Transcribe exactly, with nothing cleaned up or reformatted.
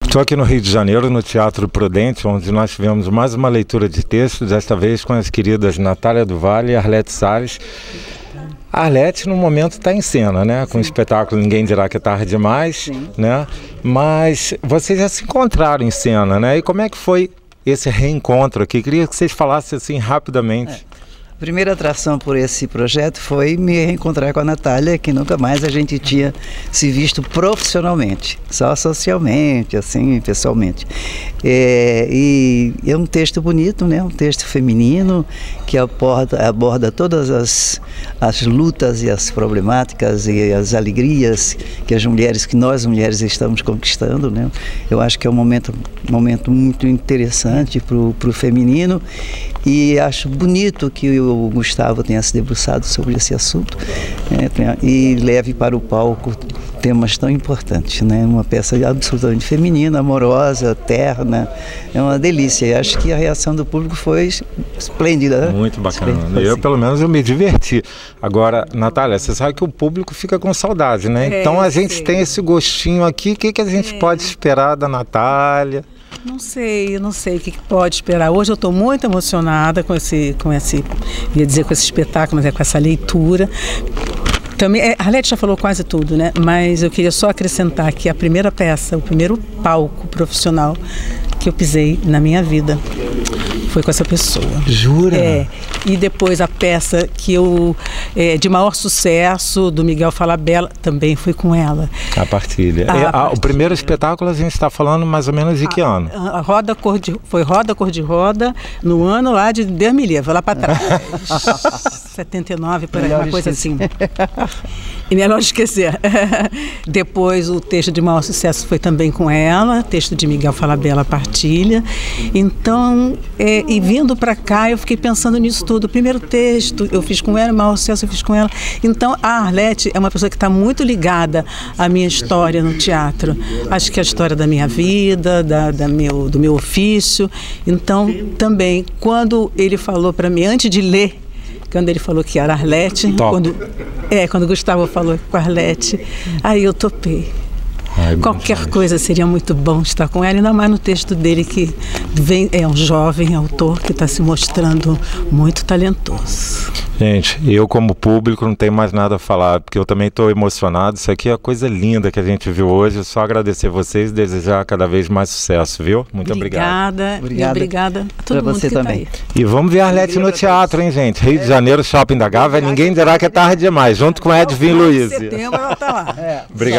Estou aqui no Rio de Janeiro, no Teatro Prudente, onde nós tivemos mais uma leitura de texto, desta vez com as queridas Natália do Vale e Arlete Salles. A Arlete, no momento, está em cena, né? Com o espetáculo Ninguém Dirá Que é Tarde Demais, Sim. né? Mas vocês já se encontraram em cena, né? E como é que foi esse reencontro aqui? Queria que vocês falassem assim rapidamente. É. A primeira atração por esse projeto foi me reencontrar com a Natália, que nunca mais a gente tinha se visto profissionalmente, só socialmente, assim, pessoalmente. É, e é um texto bonito, né? Um texto feminino que aborda, aborda todas as, as lutas e as problemáticas e as alegrias que as mulheres, que nós mulheres estamos conquistando, né? Eu acho que é um momento, um momento muito interessante para o feminino e acho bonito que o Gustavo tenha se debruçado sobre esse assunto, né, e leve para o palco temas tão importantes, né? Uma peça absolutamente feminina, amorosa, terna, é uma delícia. E acho que a reação do público foi esplêndida. Né? Muito bacana. Esplêndida, eu, assim. Pelo menos, eu me diverti. Agora, Natália, você sabe que o público fica com saudade, né? É, então a gente sim. tem esse gostinho aqui. O que, que a gente é. pode esperar da Natália? Não sei, eu não sei o que pode esperar. Hoje eu estou muito emocionada com esse, com esse, ia dizer com esse espetáculo, mas é com essa leitura. Também, a Arlete já falou quase tudo, né? Mas eu queria só acrescentar que a primeira peça, o primeiro palco profissional que eu pisei na minha vida foi com essa pessoa. Jura? É. E depois a peça que eu, é, de maior sucesso, do Miguel Falabella, também foi com ela. A partilha. A a é, partilha. A, o primeiro espetáculo a gente está falando mais ou menos de que a, ano? A, a roda cor de, foi Roda Cor de Roda, no ano lá de Deus me livre, lá para trás. setenta e nove, por aí, uma coisa assim. E melhor esquecer. Depois o texto de maior sucesso foi também com ela, texto de Miguel Falabella, Partilha. Então, é, e vindo para cá, eu fiquei pensando nisso tudo. O primeiro texto eu fiz com ela, o maior sucesso eu fiz com ela. Então, a Arlete é uma pessoa que está muito ligada à minha história no teatro. Acho que é a história da minha vida, da, da meu, do meu ofício. Então, também, quando ele falou para mim, antes de ler, quando ele falou que era Arlete, quando, é, quando o Gustavo falou com a Arlete, aí eu topei. Ai, Qualquer coisa seria muito bom estar com ela, ainda mais no texto dele, que vem, é um jovem autor que está se mostrando muito talentoso. Gente, eu como público não tenho mais nada a falar, porque eu também estou emocionado. Isso aqui é a coisa linda que a gente viu hoje. Só agradecer vocês e desejar cada vez mais sucesso, viu? Muito obrigada. obrigado. Obrigada. Obrigada a todo mundo você que também. Tá aí. E vamos ver a Arlete no teatro, hein, gente? Rio de Janeiro, Shopping da Gávea. Ninguém dirá que é tarde demais, junto com Edvin Luiz. Em setembro ela está lá. Obrigado.